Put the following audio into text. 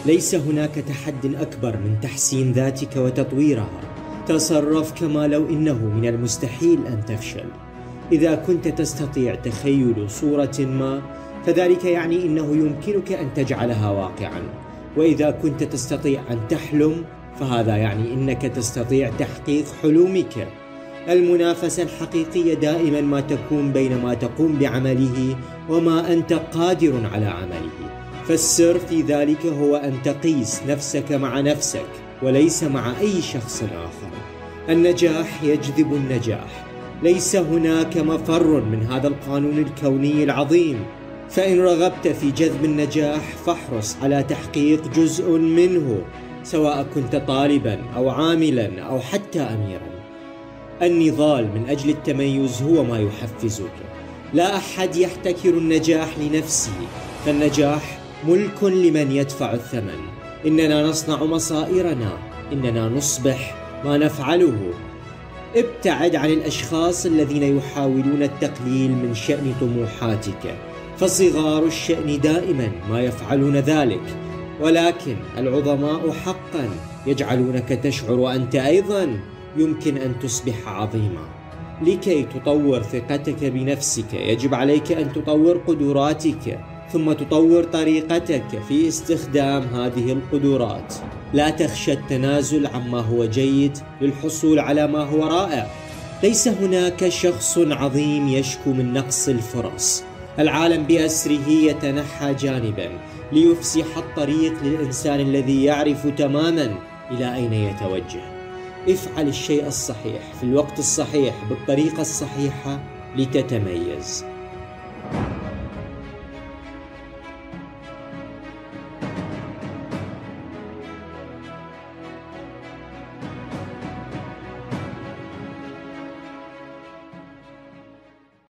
ليس هناك تحد أكبر من تحسين ذاتك وتطويرها. تصرف كما لو إنه من المستحيل أن تفشل. إذا كنت تستطيع تخيل صورة ما، فذلك يعني إنه يمكنك أن تجعلها واقعا. وإذا كنت تستطيع أن تحلم، فهذا يعني إنك تستطيع تحقيق حلمك. المنافسة الحقيقية دائما ما تكون بين ما تقوم بعمله وما أنت قادر على عمله. فالسر في ذلك هو أن تقيس نفسك مع نفسك وليس مع أي شخص آخر. النجاح يجذب النجاح. ليس هناك مفر من هذا القانون الكوني العظيم. فإن رغبت في جذب النجاح فاحرص على تحقيق جزء منه، سواء كنت طالبا أو عاملا أو حتى أميرا. النضال من أجل التميز هو ما يحفزك. لا أحد يحتكر النجاح لنفسه، فالنجاح ملك لمن يدفع الثمن. إننا نصنع مصائرنا، إننا نصبح ما نفعله. ابتعد عن الأشخاص الذين يحاولون التقليل من شأن طموحاتك، فصغار الشأن دائما ما يفعلون ذلك، ولكن العظماء حقا يجعلونك تشعر أنت أيضا يمكن أن تصبح عظيما. لكي تطور ثقتك بنفسك يجب عليك أن تطور قدراتك، ثم تطور طريقتك في استخدام هذه القدرات. لا تخشى التنازل عما هو جيد للحصول على ما هو رائع. ليس هناك شخص عظيم يشكو من نقص الفرص. العالم بأسره يتنحى جانبا ليفسح الطريق للإنسان الذي يعرف تماما إلى أين يتوجه. افعل الشيء الصحيح في الوقت الصحيح بالطريقة الصحيحة لتتميز.